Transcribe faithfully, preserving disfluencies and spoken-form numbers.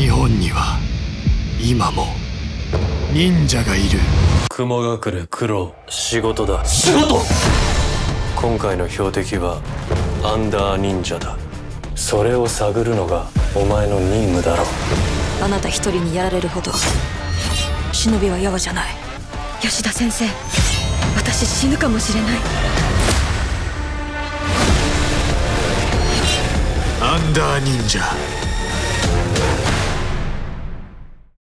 日本には今も忍者がいる。 雲隠れ九郎、仕事だ。 仕事？ 今回の標的はアンダー忍者だ。それを探るのがお前の任務だろう。 あなた一人にやられるほど忍びはやわじゃない。吉田先生、私死ぬかもしれない。 アンダー忍者